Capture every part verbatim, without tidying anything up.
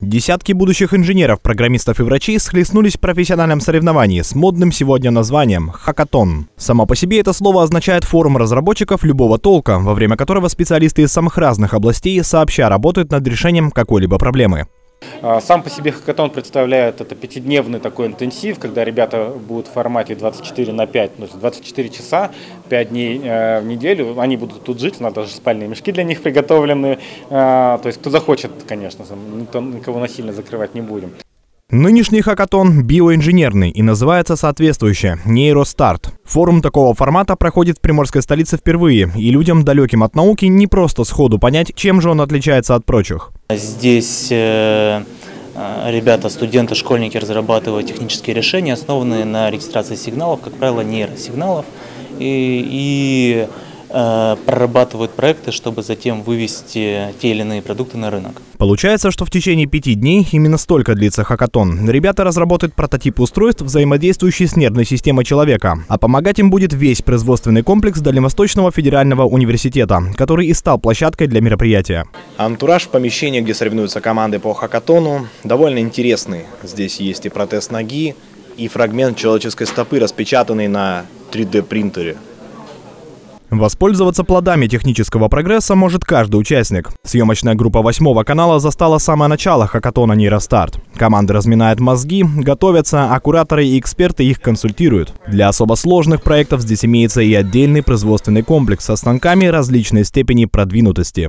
Десятки будущих инженеров, программистов и врачей схлестнулись в профессиональном соревновании с модным сегодня названием «Хакатон». Само по себе это слово означает форум разработчиков любого толка, во время которого специалисты из самых разных областей сообща работают над решением какой-либо проблемы. Сам по себе хакатон представляет это пятидневный такой интенсив, когда ребята будут в формате двадцать четыре на пять, то есть двадцать четыре часа, пять дней э, в неделю. Они будут тут жить, у нас даже спальные мешки для них приготовлены. Э, то есть кто захочет, конечно, никто, никого насильно закрывать не будем. Нынешний хакатон биоинженерный и называется соответствующе «Нейростарт». Форум такого формата проходит в приморской столице впервые, и людям, далеким от науки, не просто сходу понять, чем же он отличается от прочих. Здесь э, ребята, студенты, школьники разрабатывают технические решения, основанные на регистрации сигналов, как правило, нейросигналов, и, и э, прорабатывают проекты, чтобы затем вывести те или иные продукты на рынок. Получается, что в течение пяти дней, именно столько длится хакатон, ребята разработают прототипы устройств, взаимодействующие с нервной системой человека. А помогать им будет весь производственный комплекс Дальневосточного федерального университета, который и стал площадкой для мероприятия. Антураж в помещении, где соревнуются команды по хакатону, довольно интересный. Здесь есть и протез ноги, и фрагмент человеческой стопы, распечатанный на три дэ принтере. Воспользоваться плодами технического прогресса может каждый участник. Съемочная группа восьмого канала застала самое начало хакатона «Нейростарт». Команды разминают мозги, готовятся, а кураторы и эксперты их консультируют. Для особо сложных проектов здесь имеется и отдельный производственный комплекс со станками различной степени продвинутости.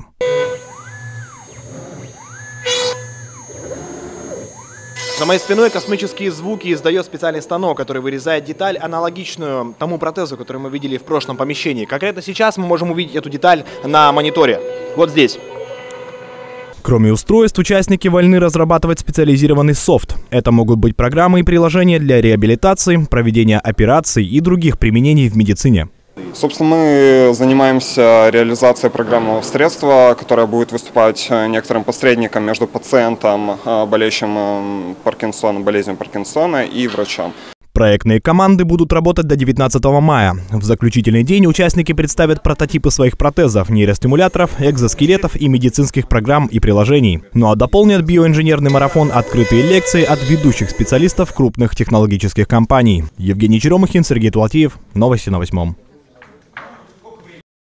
За моей спиной космические звуки издает специальный станок, который вырезает деталь, аналогичную тому протезу, который мы видели в прошлом помещении. Конкретно сейчас мы можем увидеть эту деталь на мониторе. Вот здесь. Кроме устройств, участники вольны разрабатывать специализированный софт. Это могут быть программы и приложения для реабилитации, проведения операций и других применений в медицине. Собственно, мы занимаемся реализацией программного средства, которое будет выступать некоторым посредником между пациентом, болеющим Паркинсоном, болезнью Паркинсона, и врачом. Проектные команды будут работать до девятнадцатого мая. В заключительный день участники представят прототипы своих протезов, нейростимуляторов, экзоскелетов и медицинских программ и приложений. Ну а дополнят биоинженерный марафон открытые лекции от ведущих специалистов крупных технологических компаний. Евгений Черемухин, Сергей Тулатиев. Новости на восьмом.